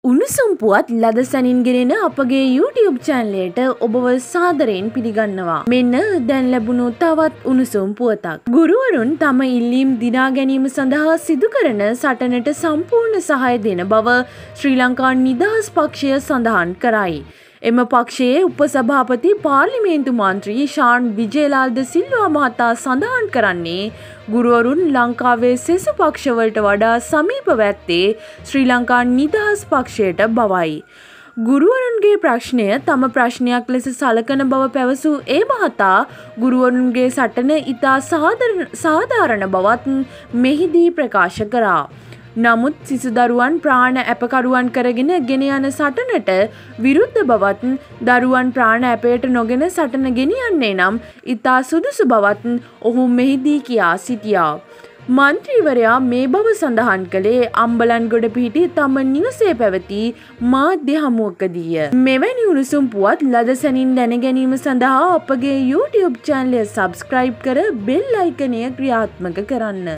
උණුසුම් පුවත් ලද සැනින් ගෙනෙන අපගේ YouTube channel එකට ඔබව සාදරයෙන් පිළිගන්නවා. මෙන්න දැන් ලැබුණු තවත් උණුසුම් පුවතක්. ගුරුවරුන් තම ඉල්ලීම් දිනා ගැනීම සඳහා සිදු කරන සටනට සම්පූර්ණ සහාය දෙන බව ශ්‍රී ලංකා නිදහස් පක්ෂය සඳහන් කරයි. එම පක්ෂයේ උපසභාපති පාර්ලිමේන්තු මන්ත්‍රී ශාන් විජේලාල් ද සිල්වා මහතා සඳහන් කරන්නේ ගුරුවරුන් ලංකාවේ සෙසු පක්ෂවලට වඩා සමීපව ඇත්තේ ශ්‍රී ලංකා නිදහස් පක්ෂයට බවයි. ගුරුවරුන්ගේ ප්‍රශ්නය තම ප්‍රශ්නයක් ලෙස සලකන බව පැවසූ ඒ මහතා ගුරුවරුන්ගේ සටන ඉතා සාධාරණ බවත් මෙහිදී ප්‍රකාශ කරා. නමුත් සිසු දරුවන් ප්‍රාණ ඇපකරුවන් කරගෙන ගෙන යන සටනට විරුද්ධ බවත් දරුවන් ප්‍රාණ ඇපයට නොගෙන සටන ගෙනියන්නේ නම් ඉතා සුදුසු බවත් ඔහු මෙහිදී කියා සිටියා. මන්ත්‍රීවරයා මේ බව සඳහන් කළේ අම්බලන්ගොඩ පිහිටි තම නිවසේ පැවති මාධ්‍ය හමුවකදීය. මෙවැනි උණුසුම් පුවත් ලද සැනින් දැන ගැනීම සඳහා අපගේ YouTube channel එක subscribe කර bell icon එක ක්‍රියාත්මක කරන්න.